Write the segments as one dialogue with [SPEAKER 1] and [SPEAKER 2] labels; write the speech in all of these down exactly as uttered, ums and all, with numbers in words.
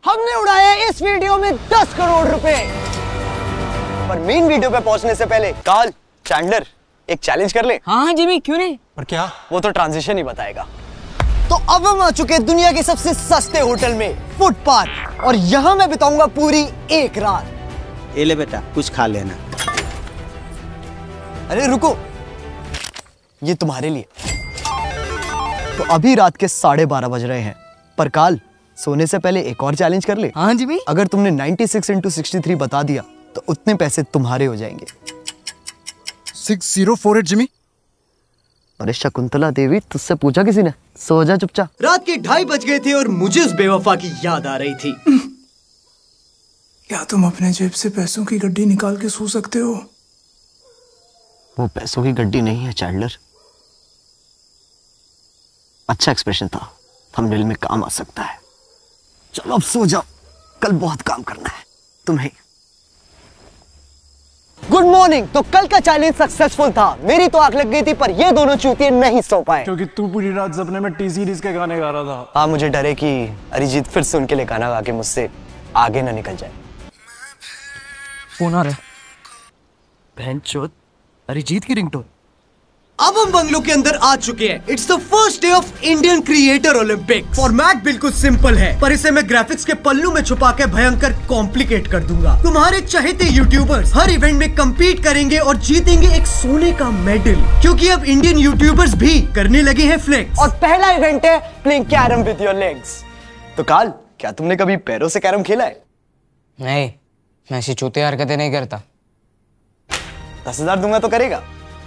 [SPEAKER 1] हमने उड़ाए इस वीडियो में दस करोड़ रुपए। पर मेन वीडियो पे पहुंचने से पहले कार्ल, चैंडलर एक चैलेंज कर ले।
[SPEAKER 2] हाँ जिमी, क्यों नहीं?
[SPEAKER 1] पर क्या? वो तो ट्रांजिशन ही बताएगा। तो अब हम आ चुके हैं दुनिया के सबसे सस्ते होटल में, फुटपाथ, और यहाँ मैं बिताऊंगा पूरी एक रात।
[SPEAKER 3] ए ले बेटा, कुछ खा लेना।
[SPEAKER 1] अरे रुको, ये तुम्हारे लिए। तो अभी रात के साढ़े बारह बज रहे हैं, पर काल सोने से पहले एक और चैलेंज कर ले।
[SPEAKER 2] हाँ जिमी।
[SPEAKER 1] अगर तुमने छियानवे इंटू तिरसठ बता दिया तो उतने पैसे तुम्हारे हो जाएंगे।
[SPEAKER 4] Six zero four eight Jimmy.
[SPEAKER 1] अरे शकुंतला देवी, तुझसे पूछा किसी ने? सो जा चुपचाप। रात के ढाई बज गए थे और मुझे उस बेवफा की याद आ रही थी।
[SPEAKER 4] क्या तुम अपने जेब से पैसों की गड्डी निकाल के सो सकते हो?
[SPEAKER 1] वो पैसों की गड्डी नहीं है चैंडलर। अच्छा एक्सप्रेशन था, थंबनेल में काम आ सकता है। चलो अब सो जाओ, कल बहुत काम करना है तुम्हें। Good morning. तो कल का चैलेंज सक्सेसफुल था। मेरी तो आंख लग गई थी, पर ये दोनों चूतिए नहीं सो पाए
[SPEAKER 4] क्योंकि तू पूरी रात सपने में टी सीरीज के गाने गा रहा था।
[SPEAKER 1] हाँ, मुझे डर है कि अरिजीत फिर से उनके लिए गाना गा के मुझसे आगे ना निकल जाए।
[SPEAKER 2] फोन आ रहा है।
[SPEAKER 1] बहनचोद, अरिजीत की रिंगटोन। अब हम बंगलो के अंदर आ चुके हैं। It's the first day of Indian creator Olympic. Format बिल्कुल सिंपल है, पर इसे मैं ग्राफिक्स के पल्लू में छुपा के भयंकर कॉम्प्लिकेट कर दूंगा। तुम्हारे चहेते यूट्यूबर्स हर इवेंट में compete करेंगे और जीतेंगे एक सोने का मेडल, क्योंकि अब इंडियन यूट्यूबर्स भी करने लगे हैं फ्लेक्स। और पहला इवेंट है playing carrom with your legs. तो काल, क्या तुमने कभी पैरों से कैरम खेला है?
[SPEAKER 2] नहीं, मैं ऐसी चूतिया हरकतें नहीं करता।
[SPEAKER 1] दस हजार दूंगा तो करेगा?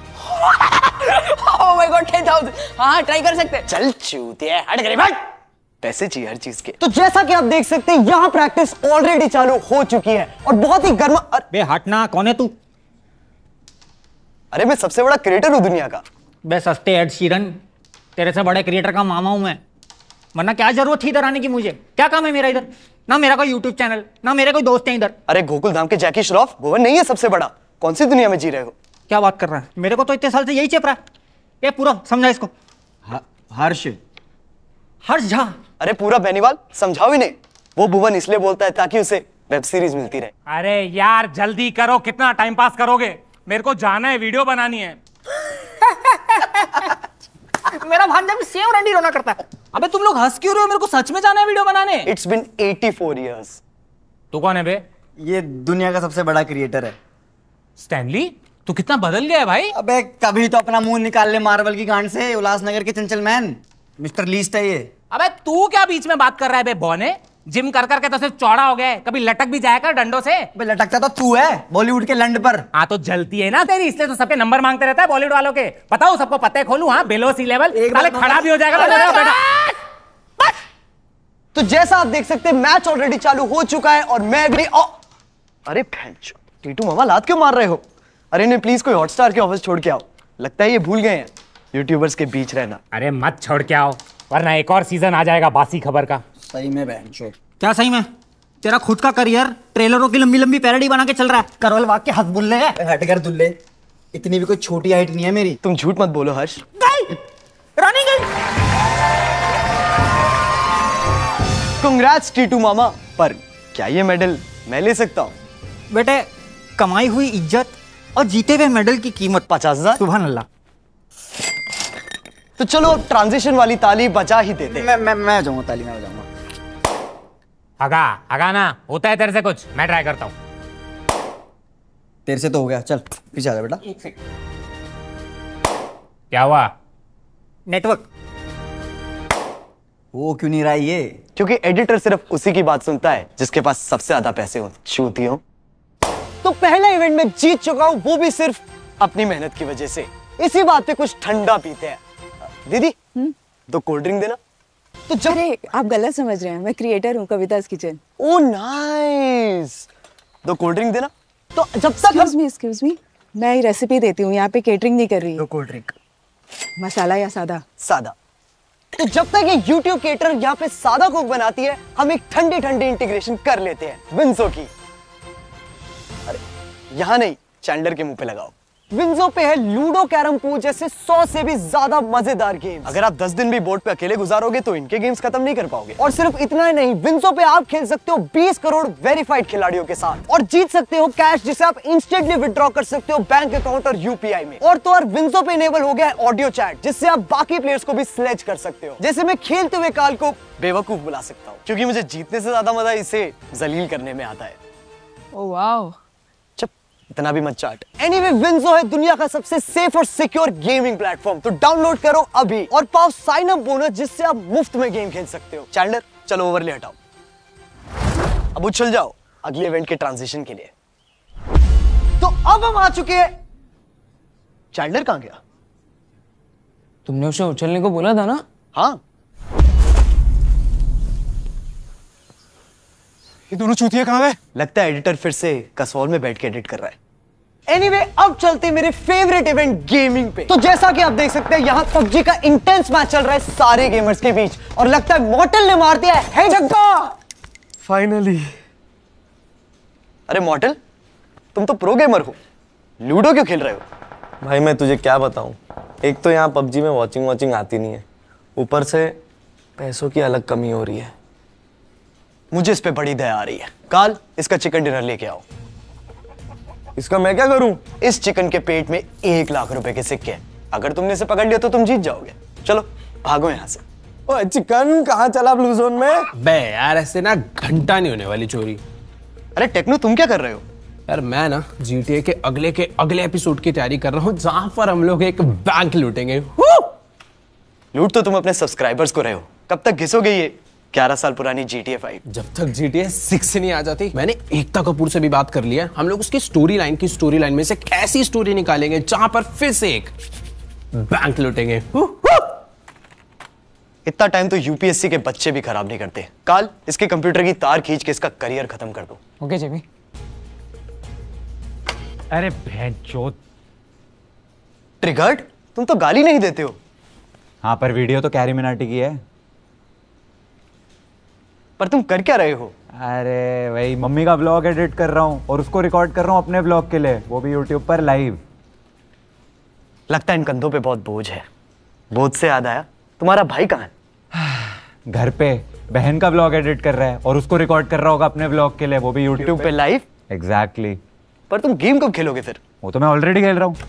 [SPEAKER 2] Oh my God, ten thousand। हाँ, ट्राई कर सकते हैं।
[SPEAKER 1] चल चूतिया, हट गए भाई। पैसे चाहिए हर चीज के। तो जैसा कि आप देख सकते हैं, यहाँ प्रैक्टिस ऑलरेडी चालू हो चुकी है और बहुत ही गर्मा।
[SPEAKER 3] बे हटना, कौन है तू?
[SPEAKER 1] अरे मैं सबसे बड़ा क्रिएटर हूँ दुनिया का।
[SPEAKER 3] बे सस्ते एड शीरन, तेरे से बड़े क्रिएटर का मामा हूं मैं। वरना क्या जरूरत थी इधर आने की? मुझे क्या काम है मेरा इधर? ना मेरा कोई यूट्यूब चैनल, ना मेरे कोई दोस्त हैं इधर।
[SPEAKER 1] अरे गोकुल धाम के जैकी श्रॉफ, भुवन नहीं है सबसे बड़ा? कौन सी दुनिया में जी रहे हो?
[SPEAKER 3] क्या बात कर रहा है? मेरे को तो इतने साल से यही चेप रहा है। ये पूरा समझा इसको। हर्ष हर्ष झा।
[SPEAKER 1] अरे पूरा बेनीवाल समझाओ ही नहीं। वो भुवन इसलिए बोलता है ताकि उसे वेब सीरीज मिलती रहे।
[SPEAKER 5] अरे यार जल्दी करो, कितना टाइम पास करोगे? मेरे को जाना है, वीडियो बनानी है।
[SPEAKER 3] मेरा भांजा भी सेम रंडी रोना करता है।
[SPEAKER 5] अबे तुम लोग हंस क्यों रहे हो? मेरे को चौरासी में जाना है वीडियो बनाने।
[SPEAKER 1] इट्स बिन चौरासी इयर्स।
[SPEAKER 5] तू कौन है बे?
[SPEAKER 6] ये दुनिया का सबसे बड़ा क्रिएटर है।
[SPEAKER 5] स्टैनली, तू कितना बदल गया है भाई।
[SPEAKER 6] अबे कभी तो अपना मुंह निकाल ले मार्वल की गांड से। उल्लासनगर के चंचल मैन, मिस्टर लीस्ट है ये।
[SPEAKER 5] अबे तू क्या बीच में बात कर रहा है बे बौने? जिम कर करके तो सिर्फ चौड़ा हो गया है, कभी लटक भी जाया कर डंडों से।
[SPEAKER 6] अबे लटकता तो तू है बॉलीवुड के लंड पर।
[SPEAKER 5] हाँ तो जलती है ना तेरी, इसलिए तो सबके नंबर मांगते रहता है बॉलीवुड वालों के। बताओ सबको पते खोलूं? हाँ, बेलो सी लेवल साले खड़ा भी हो जाएगा।
[SPEAKER 1] तो जैसा आप देख सकते हैं, मैच ऑलरेडी चालू हो चुका है और मैं भी। अरे भैंचो, टीटू मामा लात क्यों मार रहे हो? अरे नहीं, प्लीज कोई हॉटस्टार के ऑफिस छोड़ के आओ। लगता है ये भूल गए हैं यूट्यूबर्स के बीच रहना।
[SPEAKER 5] अरे मत छोड़ के आओ, वरना एक और सीजन आ जाएगा बासी खबर का।
[SPEAKER 6] सही में बहनचोद।
[SPEAKER 3] क्या सही में? तेरा खुद का करियर ट्रेलरों की लंबी लंबी पैरोडी बना के चल रहा है। करवल वाक के हक बुल्ले है।
[SPEAKER 6] हट कर दुल्ले, इतनी भी कोई छोटी हाइट नहीं है मेरी।
[SPEAKER 1] तुम झूठ मत बोलो हर्ष।
[SPEAKER 3] रानी गई।
[SPEAKER 1] कांग्रेट्स टीटू मामा। पर क्या ये मेडल मैं ले सकता हूँ?
[SPEAKER 3] बेटे, कमाई हुई इज्जत और जीते हुए मेडल की कीमत
[SPEAKER 1] पचास हजार।
[SPEAKER 3] सुभान अल्लाह।
[SPEAKER 1] तो चलो अब ट्रांजिशन वाली ताली बजा ही देते।
[SPEAKER 6] मैं मैं मैं जाऊंगा ताली में बजाऊंगा।
[SPEAKER 5] हगा हगा ना होता है तेरे से कुछ, मैं ट्राई करता हूँ।
[SPEAKER 6] तेरे से तो हो गया, चल पीछे आ जा बेटा।
[SPEAKER 5] क्या हुआ?
[SPEAKER 3] नेटवर्क।
[SPEAKER 6] वो क्यों नहीं रहा ये?
[SPEAKER 1] क्योंकि एडिटर सिर्फ उसी की बात सुनता है जिसके पास सबसे ज्यादा पैसे हो। चूतियों। तो पहला इवेंट में जीत चुका हूं, वो भी सिर्फ अपनी मेहनत की वजह से। इसी बात पे कुछ ठंडा पीते हैं। दीदी, दो कोल्ड ड्रिंक देना। तो जब
[SPEAKER 7] अरे आप गलत समझ रहे हैं, मैं क्रिएटर हूँ कविता's किचन।
[SPEAKER 1] ओ नाइस, दो कोल्ड ड्रिंक देना। तो जब तक
[SPEAKER 7] एक्सक्यूज मी एक्सक्यूज मी मैं ये रेसिपी देती हूँ, यहाँ पे केटरिंग नहीं कर रही।
[SPEAKER 6] दो कोल्ड ड्रिंक।
[SPEAKER 7] मसाला या सादा?
[SPEAKER 1] सादा। तो जब तक ये YouTube केटर यहाँ पे सादा कोक बनाती है, हम एक ठंडी ठंडी इंटीग्रेशन कर लेते हैं विंसो की। अरे यहाँ नहीं, चैंडलर के मुंह पे लगाओ। विंजो पे है लूडो, कैरम पूल जैसे सौ से भी ज्यादा मजेदार गेम्स। अगर आप दस दिन भी बोर्ड पे अकेले गुजारोगे तो इनके गेम्स खत्म नहीं कर पाओगे। और सिर्फ इतना ही नहीं, विंजो पे आप खेल सकते हो बीस करोड़ वेरीफाइड खिलाड़ियों के साथ और जीत सकते हो कैश जिसे आप इंस्टेंटली विड्रॉ कर सकते हो बैंक अकाउंट और यूपीआई में। और तो और विंजो पे इनेबल हो गया है ऑडियो चैट जिससे आप बाकी प्लेयर्स को भी स्लेज कर सकते हो। जैसे मैं खेलते हुए काल को बेवकूफ बुला सकता हूँ क्योंकि मुझे जीतने से ज्यादा मजा इसे जलील करने में आता है।
[SPEAKER 2] ओह वाओ,
[SPEAKER 1] इतना भी मत चाट। एनीवे, विंजो है दुनिया का सबसे सेफ और सिक्योर गेमिंग प्लेटफॉर्म, तो डाउनलोड करो अभी और पाओ साइन अप बोनस जिससे आप मुफ्त में गेम खेल सकते हो। चैंडलर, चलो ओवरले हटाओ, अब उछल जाओ अगले इवेंट के ट्रांजिशन के लिए। तो अब हम आ चुके हैं। चैंडलर कहां गया?
[SPEAKER 2] तुमने उसे उछलने को बोला था ना?
[SPEAKER 1] हाँ,
[SPEAKER 4] ये दोनों चूतिया कहाँ गए?
[SPEAKER 1] लगता है एडिटर फिर से कसौल में बैठ के एडिट कर रहा है। एनीवे, अब चलते हैं मेरे फेवरेट इवेंट गेमिंग पे। तो जैसा कि आप देख सकते हैं यहाँ पबजी का इंटेंस मैच चल रहा है सारे गेमर्स के बीच और लगता है मॉर्टल ने मार दिया है हेडशॉट फाइनली। अरे मॉर्टल, तुम तो प्रो गेमर हो, लूडो क्यों खेल रहे हो?
[SPEAKER 8] भाई मैं तुझे क्या बताऊं, एक तो यहाँ पबजी में वॉचिंग वॉचिंग आती नहीं है, ऊपर से पैसों की अलग कमी हो रही है।
[SPEAKER 1] मुझे इस पे बड़ी दया आ रही है। काल, इसका चिकन डिनर लेके आओ।
[SPEAKER 8] इसका मैं क्या करूं?
[SPEAKER 1] इस चिकन के पेट में एक लाख रुपए के सिक्के हैं। अगर तुमने इसे पकड़ लिया तो तुम जीत जाओगे। चलो भागो यहाँ से।
[SPEAKER 8] ओए चिकन कहाँ चला ब्लू जोन में?
[SPEAKER 9] बे यार ऐसे ना घंटा नहीं होने वाली चोरी।
[SPEAKER 1] अरे टेक्नो, तुम क्या कर रहे हो?
[SPEAKER 9] यार मैं ना जीटीए के अगले के अगले एपिसोड की तैयारी कर रहा हूँ जहां पर हम लोग एक बैंक लूटेंगे।
[SPEAKER 1] लूट तो तुम अपने सब्सक्राइबर्स को रहे हो, कब तक घिसोगे ये ग्यारह साल पुरानी जी टी ए फाइव?
[SPEAKER 9] जब तक जीटीए सिक्स नहीं आ जाती। मैंने एकता कपूर से भी बात कर लिया है, हम लोग उसकी स्टोरी लाइन की स्टोरी लाइन में से एक ऐसी स्टोरी निकालेंगे जहां पर फिर से एक बैंक लूटेंगे।
[SPEAKER 1] इतना टाइम तो यूपीएससी के बच्चे भी खराब नहीं करते। काल, इसके कंप्यूटर की तार खींच के इसका करियर खत्म कर दो।
[SPEAKER 2] Okay JB.
[SPEAKER 5] अरे भैंचोद।
[SPEAKER 1] ट्रिगर्ड, तुम तो गाली नहीं देते हो।
[SPEAKER 5] हाँ, पर वीडियो तो कैरी मिनाटी की है।
[SPEAKER 1] पर तुम कर क्या रहे हो?
[SPEAKER 5] अरे वही मम्मी का ब्लॉग एडिट कर रहा हूँ और उसको रिकॉर्ड कर रहा हूँ अपने ब्लॉग के लिए, वो भी यूट्यूब पर लाइव।
[SPEAKER 1] लगता है इन कंधों पे बहुत बोझ है। बोझ से याद आया, तुम्हारा भाई कहाँ है?
[SPEAKER 5] घर पे बहन का ब्लॉग एडिट कर रहा है और उसको रिकॉर्ड कर रहा होगा अपने ब्लॉग के लिए, वो भी यूट्यूब
[SPEAKER 1] पे लाइव।
[SPEAKER 5] एग्जैक्टली।
[SPEAKER 1] पर तुम गेम कब खेलोगे फिर?
[SPEAKER 5] वो तो मैं ऑलरेडी खेल रहा हूँ।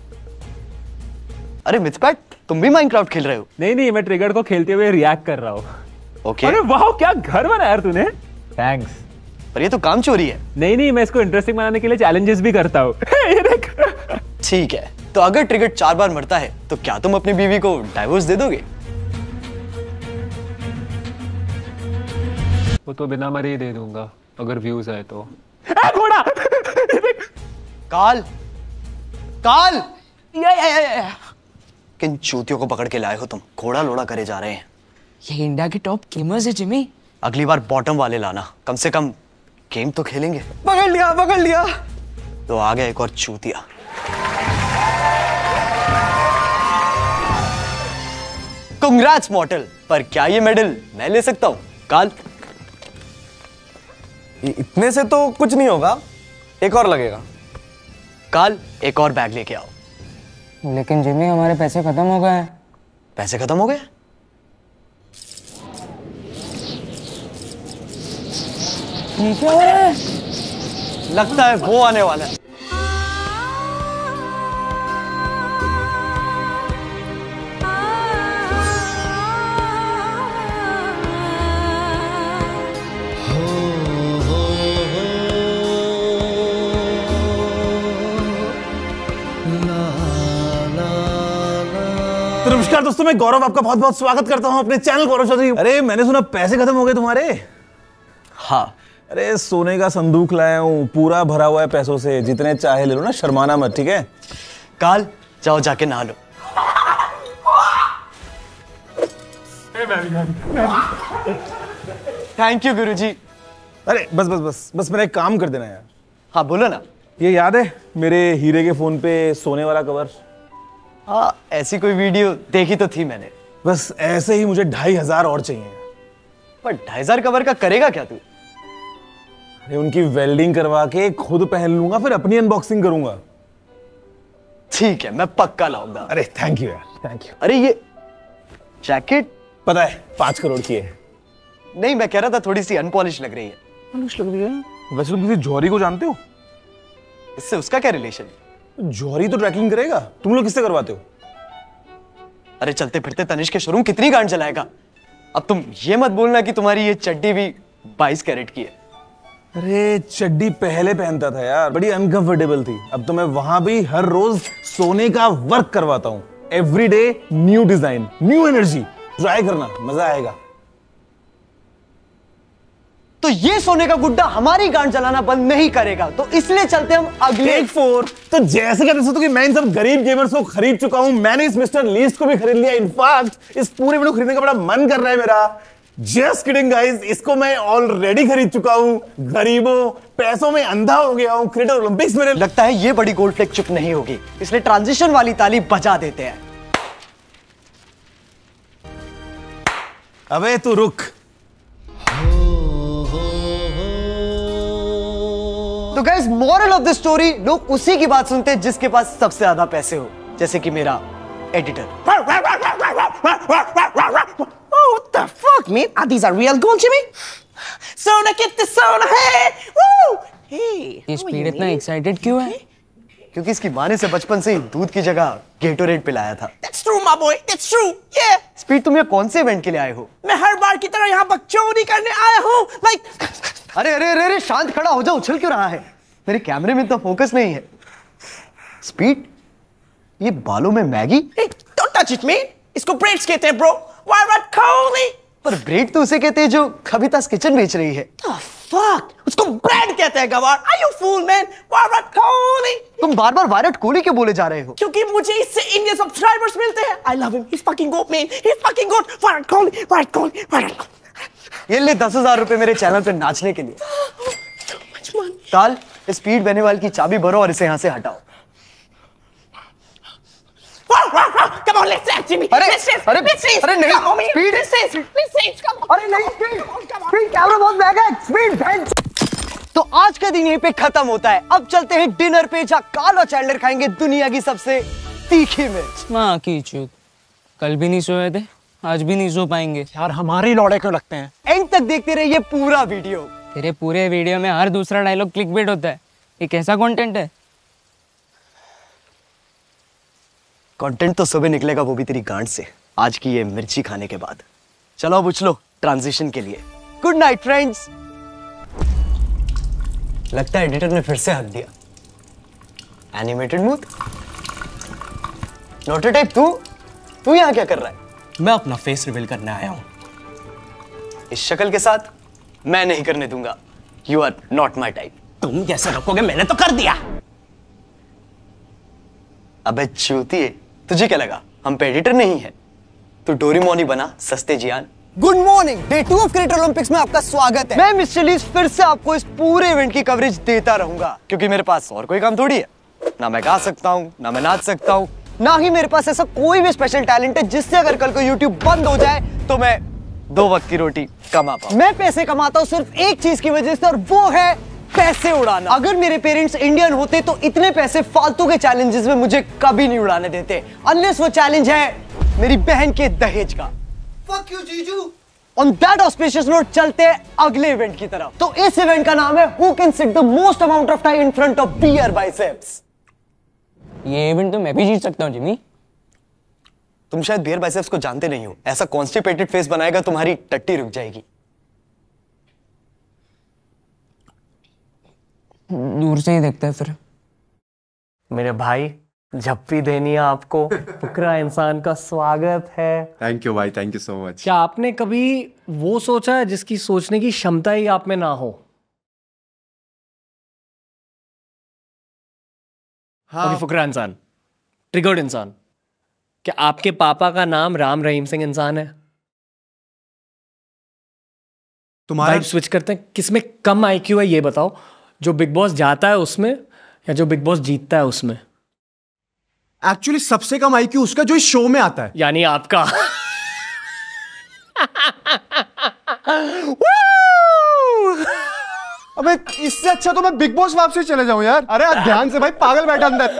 [SPEAKER 1] अरे मिथपैट, तुम भी माइनक्राफ्ट खेल रहे हो?
[SPEAKER 10] नहीं नहीं, मैं ट्रिगर को खेलते हुए रिएक्ट कर रहा हूँ।
[SPEAKER 1] ओके।
[SPEAKER 10] अरे वाह, क्या घर बनाया यार तूने।
[SPEAKER 5] थैंक्स।
[SPEAKER 1] पर ये तो काम चोरी है।
[SPEAKER 10] नहीं नहीं, मैं इसको इंटरेस्टिंग बनाने के लिए चैलेंजेस भी करता हूँ।
[SPEAKER 1] ठीक है, तो अगर ट्रिगर चार बार मरता है तो क्या तुम अपनी बीवी को डाइवोर्स दे दोगे?
[SPEAKER 10] वो तो बिना मरे ही दे दूंगा अगर व्यूज आए तो।
[SPEAKER 1] घोड़ा। काल, काल,
[SPEAKER 2] या, या, या, या।
[SPEAKER 1] किन चूतियों को पकड़ के लाए हो तुम? घोड़ा लोड़ा करे जा रहे हैं।
[SPEAKER 2] ये इंडिया के टॉप गेमर्स है जिमी।
[SPEAKER 1] अगली बार बॉटम वाले लाना, कम से कम गेम तो खेलेंगे।
[SPEAKER 2] पकड़ लिया पकड़ लिया।
[SPEAKER 1] तो आ गया एक और चूतिया। कांग्रेट्स मॉर्टल, पर क्या ये मेडल मैं ले सकता हूं? काल,
[SPEAKER 8] इतने से तो कुछ नहीं होगा, एक और लगेगा।
[SPEAKER 1] काल, एक और बैग लेके आओ।
[SPEAKER 2] लेकिन जिमी हमारे पैसे खत्म हो गए हैं।
[SPEAKER 1] पैसे खत्म हो गए?
[SPEAKER 2] क्या हो रहा है?
[SPEAKER 1] लगता है वो आने वाला है।
[SPEAKER 8] तो नमस्कार दोस्तों, मैं गौरव आपका बहुत बहुत स्वागत करता हूं अपने चैनल गौरव चौधरी। अरे मैंने सुना पैसे खत्म हो गए तुम्हारे।
[SPEAKER 1] हाँ।
[SPEAKER 8] अरे सोने का संदूक लाया हूं, पूरा भरा हुआ है पैसों से, जितने चाहे ले लो ना, शर्माना मत, ठीक है?
[SPEAKER 1] काल, जाओ जाके नहा लो। थैंक यू गुरुजी।
[SPEAKER 8] अरे बस बस बस बस मेरा एक काम कर देना यार।
[SPEAKER 1] हाँ बोलो ना।
[SPEAKER 8] ये याद है मेरे हीरे के फोन पे सोने वाला कवर?
[SPEAKER 1] हाँ, ऐसी कोई वीडियो देखी तो थी मैंने।
[SPEAKER 8] बस ऐसे ही मुझे ढाई हजार और चाहिए।
[SPEAKER 1] पर ढाई हजार कवर का करेगा क्या तू?
[SPEAKER 8] अरे उनकी वेल्डिंग करवा के खुद पहन लूंगा, फिर अपनी अनबॉक्सिंग करूंगा।
[SPEAKER 1] ठीक है, मैं पक्का लाऊंगा।
[SPEAKER 9] अरे थैंक यू यार, थैंक यू।
[SPEAKER 1] अरे ये जैकेट
[SPEAKER 9] पता है पांच करोड़ की है।
[SPEAKER 1] नहीं, मैं कह रहा था थोड़ी सी अनपॉलिश लग रही है।
[SPEAKER 9] पॉलिश लग रही है? वैसे तुम किसी जौहरी को जानते हो?
[SPEAKER 1] इससे उसका क्या रिलेशन?
[SPEAKER 9] जौहरी तो ट्रैकिंग करेगा, तुम लोग किससे करवाते हो?
[SPEAKER 1] अरे चलते फिरते तनिष्क के शोरूम कितनी गांड चलाएगा। अब तुम ये मत बोलना कि तुम्हारी ये चड्डी भी बाईस कैरेट की है।
[SPEAKER 9] अरे चड्डी पहले पहनता था यार, बड़ी अनकंफर्टेबल थी। अब तो मैं वहां भी हर रोज सोने का वर्क करवाता हूँ। Every day new design, new energy. Try करना, मजा आएगा।
[SPEAKER 1] तो ये सोने का गुड्डा हमारी गांड चलाना बंद नहीं करेगा, तो इसलिए चलते हम अगले
[SPEAKER 9] टेक फोर। तो जैसे कहते हो कि मैं इन सब गरीब गेमर्स को खरीद चुका हूं, मैंने इस मिस्टर लीस्ट को भी खरीद लिया। इनफैक्ट इस पूरे वीडियो खरीदने का बड़ा मन कर रहा है मेरा। जस्ट किडिंग गाइस, इसको मैं ऑलरेडी खरीद चुका हूं। गरीबों, पैसों में अंधा हो गया हूं। क्रिएटर ओलंपिक्स में
[SPEAKER 1] लगता है ये बड़ी गोल्ड फ्लेक चुप नहीं होगी, इसलिए ट्रांजिशन वाली ताली बजा देते हैं।
[SPEAKER 9] अबे तू रुक।
[SPEAKER 1] तो guys, moral of the story, लोग उसी की बात सुनते हैं जिसके पास सबसे ज्यादा पैसे हो, जैसे कि मेरा editor.
[SPEAKER 11] Oh, what the fuck, man? Are these are real gold, Jimmy? Sona, get the Sona, hey! Woo! Hey!
[SPEAKER 2] ये स्पीड इतना एक्साइटेड क्यों है?
[SPEAKER 1] क्योंकि इसकी माँ ने इसे बचपन से ही दूध की जगह गेटोरेड पिलाया था।
[SPEAKER 11] That's true, my boy. That's true. Yeah.
[SPEAKER 1] Speed, तुम यहाँ कौन से इवेंट के लिए आए हो?
[SPEAKER 11] मैं हर बार की तरह यहाँ बकचोदी करने आया हूँ। Like,
[SPEAKER 1] अरे अरे अरे अरे शांत खड़ा हो जा, उछल क्यों रहा है? मेरे कैमरे में तो फोकस नहीं है। स्पीड, ये बालों में Maggi?
[SPEAKER 11] hey, don't touch it, man. इसको ब्रेड्स कहते हैं, bro. Virat Kohli.
[SPEAKER 1] पर ब्रेड तो उसे कहते हैं जो कविता's किचन बेच रही है।
[SPEAKER 11] The fuck? उसको ब्रेड कहते हैं, गवार। Are you fool, man? Virat Kohli.
[SPEAKER 1] तुम बार बार विराट कोहली क्यों बोले जा रहे हो?
[SPEAKER 11] क्योंकि मुझे इससे इंडियन सब्सक्राइबर्स मिलते हैं। I love him. He's fucking goat, man. He's fucking goat. Virat Kohli. Virat Kohli. Virat Kohli.
[SPEAKER 1] ये ले दस हजार रुपए मेरे चैनल पे नाचने के लिए।
[SPEAKER 11] So much money.
[SPEAKER 1] ताल, स्पीड बेनीवाल की चाबी भरो और इसे यहाँ से हटाओ।
[SPEAKER 11] Come on, let's dance, Jimmy.
[SPEAKER 1] अरे,
[SPEAKER 11] let's dance.
[SPEAKER 1] अरे,
[SPEAKER 11] let's dance.
[SPEAKER 1] अरे नहीं,
[SPEAKER 11] Come on, man.
[SPEAKER 1] speed.
[SPEAKER 11] Let's dance. Let's dance. Come on.
[SPEAKER 1] अरे नहीं, स्पीड, स्पीड, कैमरा बहुत महंगा है। Speed, bench. तो आज का दिन यहीं पे खत्म होता है। अब चलते हैं डिनर पे, जहाँ कार्ल और चैंडलर खाएंगे दुनिया की सबसे तीखी मिर्च।
[SPEAKER 2] माँ की चूत, कल भी नहीं सोए थे, आज भी नहीं सो पाएंगे।
[SPEAKER 5] यार हमारे लौड़े क्यों लगते हैं?
[SPEAKER 1] एंड तक देखते रहिए पूरा वीडियो।
[SPEAKER 2] तेरे पूरे वीडियो में हर दूसरा डायलॉग क्लिकबेट होता है। ये कैसा कंटेंट है?
[SPEAKER 1] कंटेंट तो सुबह निकलेगा, वो भी तेरी गांड से, आज की ये मिर्ची खाने के बाद। चलो अब उछलो ट्रांजिशन के लिए। Good night friends. लगता है एडिटर ने फिर से हक दिया। Animated mood. नोटे टाइप, तू तू यहाँ क्या कर रहा है?
[SPEAKER 6] मैं अपना फेस रिवील करने आया हूँ।
[SPEAKER 1] इस शक्ल के साथ मैं नहीं करने दूंगा। You are not my type.
[SPEAKER 6] तुम कैसे रोकोगे? मैंने तो कर दिया।
[SPEAKER 1] अबे चूतिए, तुझे क्या लगा हम पे एडिटर नहीं है? तू डोरेमोन ही बना, सस्ते Gian. Good morning, day two of creator Olympics में आपका स्वागत है। मैं मिस्टर लीस्ट फिर से आपको इस पूरे इवेंट की कवरेज देता रहूंगा, क्योंकि मेरे पास और कोई काम थोड़ी है। ना मैं गा सकता हूँ, ना मैं नाच सकता हूँ, ना ही मेरे पास ऐसा कोई भी स्पेशल टैलेंट है जिससे अगर कल को यूट्यूब बंद हो जाए तो मैं दो वक्त की रोटी कमा पाऊं। मैं पैसे कमाता हूँ सिर्फ एक चीज की वजह से, और वो है पैसे उड़ाना। अगर मेरे पेरेंट्स इंडियन होते तो इतने पैसे फालतू के चैलेंजेस में मुझे कभी नहीं उड़ाने देते, अनलेस वो चैलेंज है मेरी बहन के दहेज का। Fuck you, जीजू। On that auspicious note चलते हैं अगले इवेंट की तरफ। तो इस इवेंट का नाम है Who can sit the most amount of time in front of beer biceps।
[SPEAKER 2] ये इवेंट तो मैं भी जीत सकता हूँ जिमी।
[SPEAKER 1] तुम शायद बियर बाइसेप्स को जानते नहीं हो। ऐसा कॉन्स्टिपेटेड फेस बनाएगा तुम्हारी टट्टी रुक जाएगी।
[SPEAKER 2] दूर से ही देखता है फिर।
[SPEAKER 6] मेरे भाई, झप्पी देनी है आपको। फुकरा इंसान का स्वागत है।
[SPEAKER 12] थैंक यू भाई, थैंक यू सो मच।
[SPEAKER 5] क्या आपने कभी वो सोचा है जिसकी सोचने की क्षमता ही आप में ना हो?
[SPEAKER 12] हाँ।
[SPEAKER 5] अभी फुकरा इंसान, ट्रिगर्ड इंसान। क्या आपके पापा का नाम राम रहीम सिंह इंसान है?
[SPEAKER 12] तुम्हारा
[SPEAKER 5] स्विच करते हैं, किसमें कम आईक्यू है ये बताओ, जो बिग बॉस जाता है उसमें या जो बिग बॉस जीतता है उसमें?
[SPEAKER 12] एक्चुअली सबसे कम आईक्यू उसका जो इस शो में आता है,
[SPEAKER 5] यानी आपका।
[SPEAKER 12] अबे इससे अच्छा तो मैं बिग बॉस वापसी चले जाऊं यार। अरे यार ध्यान से भाई, पागल बैठा अंदर।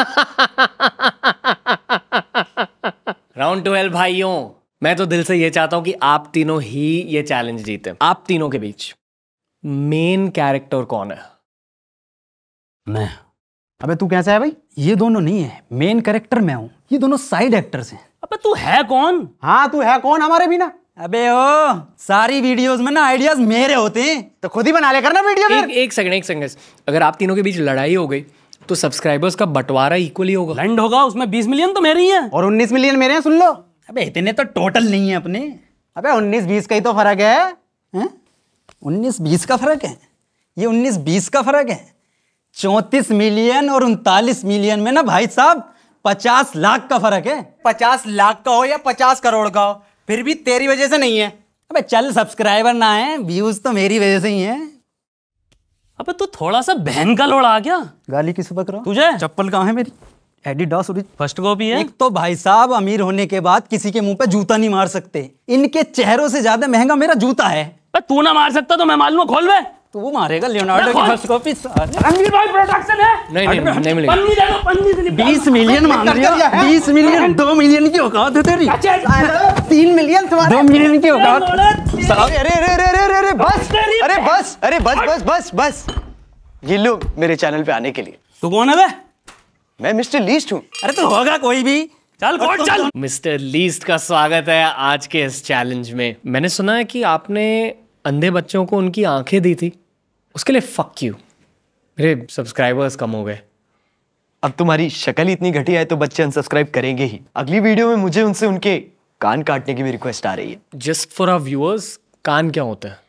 [SPEAKER 6] राउंड ट्वेल्व भाइयों, मैं तो दिल से ये चाहता हूं कि आप तीनों ही ये चैलेंज जीते। आप तीनों के बीच मेन कैरेक्टर कौन है?
[SPEAKER 13] मैं। अबे तू कैसा है भाई? ये दोनों नहीं है, मेन कैरेक्टर मैं हूँ, ये दोनों साइड एक्टर्स हैं। अबे तू है कौन? हाँ तू है कौन हमारे बिना? अबे ओ, सारी वीडियोस में ना आइडियाज मेरे होते हैं, तो खुद ही बना ले करना वीडियो।
[SPEAKER 6] एक, एक सेकंड एक सेकंड अगर आप तीनों के बीच लड़ाई हो गई तो सब्सक्राइबर्स का बंटवारा इक्वली होगा।
[SPEAKER 13] लैंड होगा, उसमें बीस मिलियन तो मेरे ही हैं और उन्नीस मिलियन मेरे हैं। सुन लो, अबे इतने तो टोटल नहीं है अपने। अबे उन्नीस बीस का ही तो फर्क है, हैं? उन्नीस बीस का फर्क है, ये उन्नीस बीस का फर्क है। चौंतीस मिलियन और उनतालीस मिलियन में ना भाई साहब पचास लाख का फर्क है। पचास लाख का हो या पचास करोड़ का हो, फिर भी तेरी वजह से नहीं है। अबे चल, सब्सक्राइबर ना है, व्यूज तो मेरी वजह से ही है। अबे तू थोड़ा सा बहन का लोड़ा आ गया। गाली किस बक रहा तुझे? चप्पल कहाँ है मेरी? एडिडास फर्स्ट कॉपी है। एक तो भाई साहब अमीर होने के बाद किसी के मुंह पे जूता नहीं मार सकते, इनके चेहरों से ज्यादा महंगा मेरा जूता है। तू ना मार सकता तो मैं मालूम, खोल बे। तू मारेगा लियोनार्डो की फर्स्ट कॉपी। रणवीर भाई प्रोडक्शन है। नहीं नहीं नहीं मिलेगा। पन्नी दे दो, पन्नी दे दो। बीस मिलियन मांग रहा है। बीस मिलियन, दो मिलियन की औकात है तेरी। तीन मिलियन तुम्हारे, दो मिलियन की औकात।
[SPEAKER 1] अरे अरे अरे अरे अरे बस, अरे बस, अरे बस बस बस बस। ये लो मेरे चैनल पे आने के लिए।
[SPEAKER 13] तू कौन है बे?
[SPEAKER 1] मैं मिस्टर लीस्ट हूँ।
[SPEAKER 13] अरे तो होगा कोई भी। चल कोट चल।
[SPEAKER 6] मिस्टर लीस्ट का स्वागत है आज के इस चैलेंज में। मैंने सुना है कि आपने अंधे बच्चों को उनकी आंखें दी थी, उसके लिए फक यू। मेरे सब्सक्राइबर्स कम हो गए।
[SPEAKER 1] अब तुम्हारी शक्ल इतनी घटिया है तो बच्चे अनसब्सक्राइब करेंगे ही। अगली वीडियो में मुझे उनसे उनके कान काटने की भी रिक्वेस्ट आ रही है।
[SPEAKER 6] जस्ट फॉर आवर व्यूअर्स, कान क्या होता है?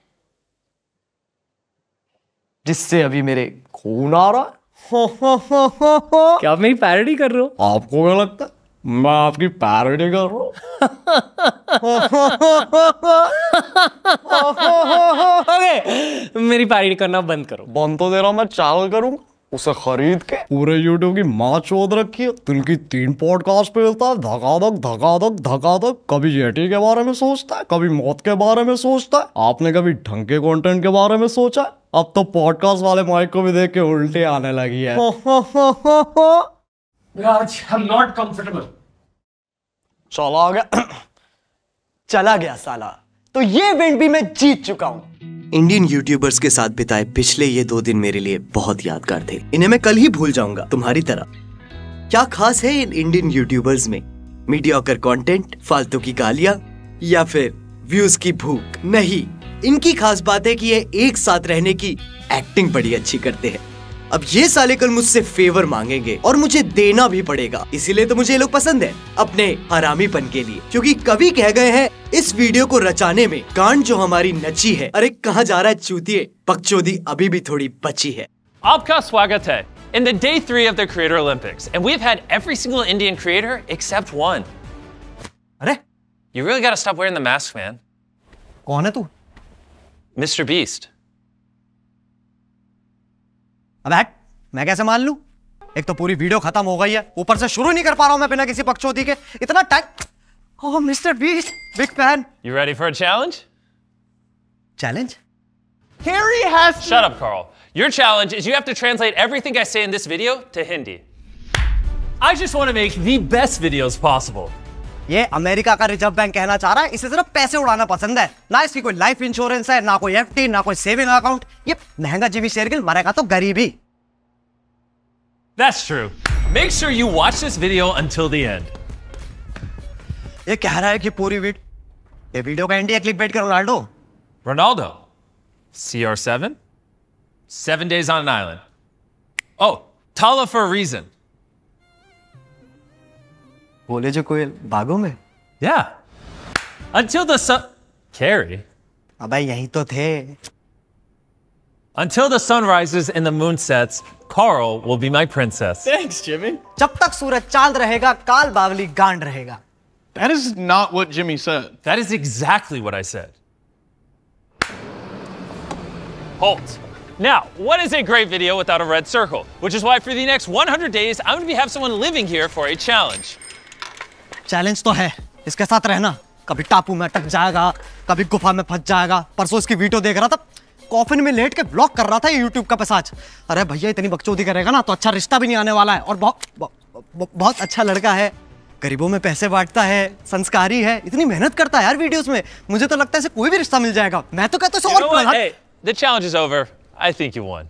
[SPEAKER 1] जिससे अभी मेरे खून आ रहा है।
[SPEAKER 6] क्या आप मेरी पैरोडी कर रहे हो?
[SPEAKER 1] आपको क्या लगता है मैं आपकी पैरोडी कर रहा हूँ?
[SPEAKER 6] ओके, मेरी पैरोडी करना बंद करो।
[SPEAKER 8] बंद तो दे रहा, मैं चैनल करूंगा उसे खरीद के। पूरे यूट्यूब की माँ चोद रखी है, दिन की तीन पॉडकास्ट पे मिलता है, धकाधक धकाधक धकाधक। कभी येटी के बारे में सोचता है, कभी मौत के बारे में सोचता है। आपने कभी ढंग के कंटेंट के बारे में सोचा है? अब तो पॉडकास्ट वाले माइक को भी देख के उल्टे आने लगी है।
[SPEAKER 6] I'm not comfortable.
[SPEAKER 1] चला गया चला गया साला। तो ये इवेंट भी मैं जीत चुका हूँ। इंडियन यूट्यूबर्स के साथ बिताए पिछले ये दो दिन मेरे लिए बहुत यादगार थे। इन्हें मैं कल ही भूल जाऊंगा, तुम्हारी तरह। क्या खास है इन इंडियन यूट्यूबर्स में? मीडियोकर कंटेंट, फालतू की गालियां, या फिर व्यूज की भूख? नहीं, इनकी खास बात है कि ये एक साथ रहने की एक्टिंग बड़ी अच्छी करते हैं। अब ये साले कल मुझसे फेवर मांगेंगे और मुझे देना भी पड़ेगा, इसीलिए तो मुझे ये लोग पसंद है अपने हरामीपन के लिए। क्योंकि कवि कह गए हैं, इस वीडियो को रचाने में गांड जो हमारी नची है। अरे कहाँ जा रहा है चूतिए, बकचोदी अभी भी थोड़ी बची है।
[SPEAKER 14] आपका स्वागत है in the day three of the Creator Olympics, and we've had every single Indian creator except one.
[SPEAKER 1] अरे
[SPEAKER 14] You really gotta stop wearing the mask, man.
[SPEAKER 1] कौन है तू?
[SPEAKER 14] Mister Beast.
[SPEAKER 1] अब हट, मैं कैसे मान लूं? एक तो पूरी वीडियो खत्म हो गई है, ऊपर से शुरू नहीं कर पा रहा हूं मैं बिना किसी बकचोदी के। इतना time. Oh mister Beast, big fan.
[SPEAKER 14] You ready for a challenge?
[SPEAKER 1] Challenge?
[SPEAKER 14] Harry has to... Shut up, Carl. Your challenge is you have to translate everything I say in this video to Hindi. I just want to make the best videos possible.
[SPEAKER 1] ये America का reserve bank कहना चाह रहा है, इसे सिर्फ पैसे उड़ाना पसंद है। ना इसकी कोई लाइफ इंश्योरेंस है, ना कोई एफडी, ना कोई सेविंग अकाउंट। ये महंगा जिमी शेरगिल, मरेगा तो गरीब ही।
[SPEAKER 14] That's true. Make sure you watch this video until the end.
[SPEAKER 1] ये कह रहा है कि पूरी वीड ये वीडियो का इंडिया क्लिक बेट कर Ronaldo.
[SPEAKER 14] Ronaldo. C R seven? Seven days on an island. Oh, Tala for a reason.
[SPEAKER 1] बोले जो कोई बागों में?
[SPEAKER 14] Yeah. Until the sun... Carrie.
[SPEAKER 1] अबे यही तो थे।
[SPEAKER 14] Until the sun rises and the moon sets, Carl will be my princess.
[SPEAKER 9] Thanks, Jimmy.
[SPEAKER 1] जब तक सूरज चांद रहेगा, काल बावली गांड रहेगा।
[SPEAKER 9] That is not what Jimmy said.
[SPEAKER 14] That is exactly what I said. Halt. Now, what is a great video without a red circle? Which is why for the next one hundred days, I'm going to have someone living here for a challenge.
[SPEAKER 1] Challenge तो है, इसके साथ रहना। कभी टापू में अटक जाएगा, कभी गुफा में फंस जाएगा। परसों इसकी वीडियो देख रहा था, कॉफिन में लेट के ब्लॉक कर रहा था ये यूट्यूब का पिशाच। अरे भैया इतनी बकचोदी करेगा ना तो अच्छा रिश्ता भी नहीं आने वाला है। और बहुत बहुत अच्छा लड़का है, गरीबों में पैसे बांटता है, संस्कारी है, इतनी मेहनत करता है यार वीडियोस में। मुझे तो लगता है इसे कोई भी रिश्ता मिल जाएगा। मैं तो कहता हूँ और
[SPEAKER 14] hey, the challenge is over. I think you won.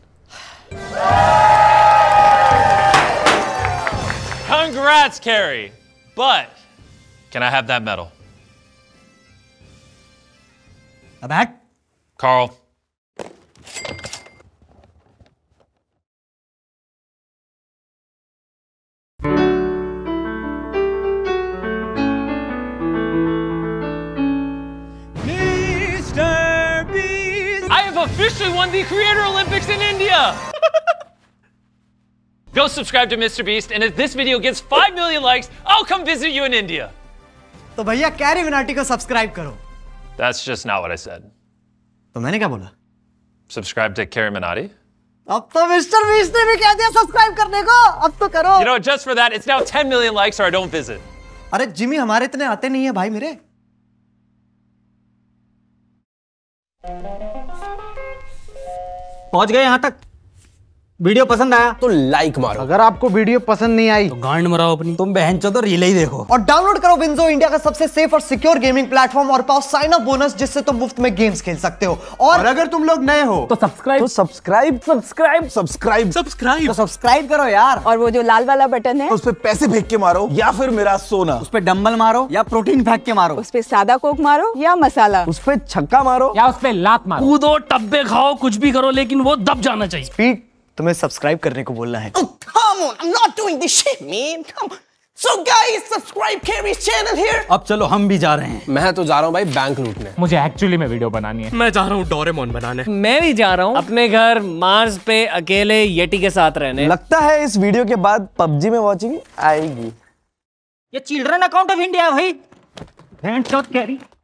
[SPEAKER 14] Congrats, Carrie. But can I have that medal?
[SPEAKER 1] A bat?
[SPEAKER 14] Carl.
[SPEAKER 1] Mister Beast!
[SPEAKER 14] I have officially won the Creator Olympics in India! Go subscribe to Mister Beast, and if this video gets five million likes, I'll come visit you in India.
[SPEAKER 1] तो भैया carry Minati को subscribe करो।
[SPEAKER 14] That's just not what I said.
[SPEAKER 1] तो मैंने क्या बोला?
[SPEAKER 14] Subscribe to Carrie Minotti?
[SPEAKER 1] अब तो मिस्टर बीस्ट ने भी कह दिया सब्सक्राइब करने को, अब तो करो।
[SPEAKER 14] You know, just for that, it's now ten million likes or I don't visit.
[SPEAKER 1] अरे जिमी हमारे इतने आते नहीं है भाई मेरे।
[SPEAKER 3] पहुंच गए यहाँ तक। वीडियो पसंद आया
[SPEAKER 13] तो लाइक मारो।
[SPEAKER 12] अगर आपको वीडियो पसंद नहीं आई
[SPEAKER 13] तो गांड मराओ अपनी। तुम बहन चो तो रील ही देखो।
[SPEAKER 1] और डाउनलोड करो विंजो, इंडिया का सबसे सेफ और सिक्योर गेमिंग प्लेटफॉर्म, और पाओ साइन अप बोनस जिससे तुम मुफ्त में गेम्स खेल सकते हो। और,
[SPEAKER 12] और अगर तुम लोग नए हो
[SPEAKER 3] तो सब्सक्राइब
[SPEAKER 13] तो सब्सक्राइब
[SPEAKER 9] सब्सक्राइब सब्सक्राइब
[SPEAKER 13] सब्सक्राइब तो सब्सक्राइब करो यार।
[SPEAKER 7] और वो जो लाल वाला बटन है
[SPEAKER 9] उस पे पैसे फेंक के मारो या फिर मेरा सोना।
[SPEAKER 13] उस पे डंबल मारो या प्रोटीन फेंक के मारो।
[SPEAKER 7] उस पे सादा कोक मारो या मसाला।
[SPEAKER 13] उस पे छक्का मारो
[SPEAKER 3] या उस पे लात मारो।
[SPEAKER 15] कूदो, टब्बे खाओ, कुछ भी करो, लेकिन वो दब जाना चाहिए।
[SPEAKER 1] स्पीड तुम्हें सब्सक्राइब करने को बोलना है।
[SPEAKER 11] Oh, come on, I'm not doing this shit, man. Come on. So guys, subscribe Carrie's channel here.
[SPEAKER 13] अब चलो हम भी जा रहे हैं।
[SPEAKER 8] मैं तो जा रहा हूँ भाई बैंक लूटने।
[SPEAKER 3] मुझे एक्चुअली में वीडियो बनानी है।
[SPEAKER 15] मैं जा रहा हूँ डोरेमोन बनाने।
[SPEAKER 6] मैं भी जा रहा हूँ अपने घर मार्स पे अकेले येटी के साथ रहने।
[SPEAKER 9] लगता है इस वीडियो के बाद पबजी में वॉचिंग आएगी।
[SPEAKER 3] ये चिल्ड्रन अकाउंट ऑफ इंडिया भाई। कैरी